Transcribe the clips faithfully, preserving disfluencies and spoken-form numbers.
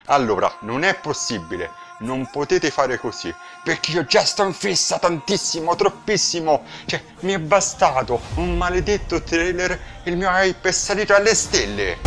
Allora, non è possibile, non potete fare così, perché io già sto in fissa tantissimo, troppissimo, cioè mi è bastato un maledetto trailer e il mio hype è salito alle stelle.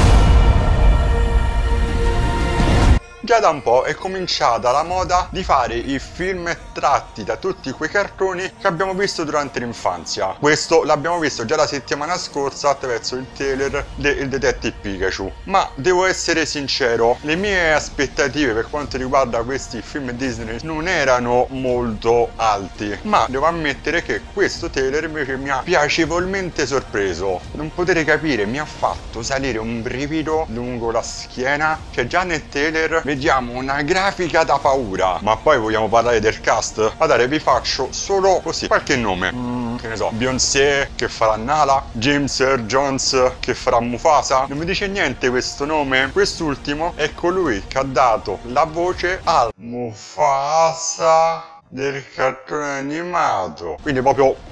Già da un po' è cominciata la moda di fare i film tratti da tutti quei cartoni che abbiamo visto durante l'infanzia. Questo l'abbiamo visto già la settimana scorsa attraverso il trailer del Detective Pikachu. Ma devo essere sincero, le mie aspettative per quanto riguarda questi film Disney non erano molto alti. Ma devo ammettere che questo trailer invece mi ha piacevolmente sorpreso. Non potete capire, mi ha fatto salire un brivido lungo la schiena. Cioè già nel trailer vediamo una grafica da paura. Ma poi vogliamo parlare del cast? Guardate, vi faccio solo così qualche nome. Mm, che ne so, Beyoncé che farà Nala, James Earl Jones che farà Mufasa. Non mi dice niente questo nome. Quest'ultimo è colui che ha dato la voce al Mufasa del cartone animato. Quindi proprio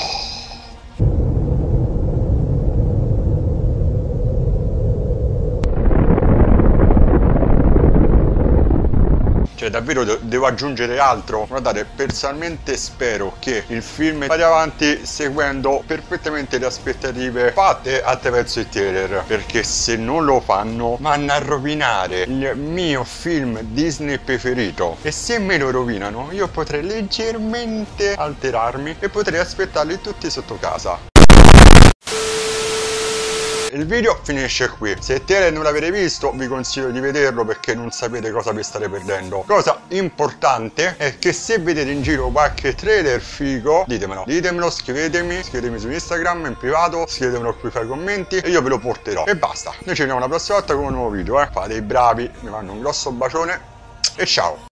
cioè davvero devo aggiungere altro? Guardate, personalmente spero che il film vada avanti seguendo perfettamente le aspettative fatte attraverso il trailer, perché se non lo fanno vanno a rovinare il mio film Disney preferito, e se me lo rovinano io potrei leggermente alterarmi e potrei aspettarli tutti sotto casa. Il video finisce qui. Se il trailer non l'avete visto vi consiglio di vederlo perché non sapete cosa vi state perdendo. Cosa importante è che se vedete in giro qualche trailer figo, ditemelo, ditemelo, scrivetemi, scrivetemi su Instagram in privato, scrivetemelo qui fra i commenti e io ve lo porterò. E basta, noi ci vediamo la prossima volta con un nuovo video, eh. Fate i bravi, mi mando un grosso bacione e ciao!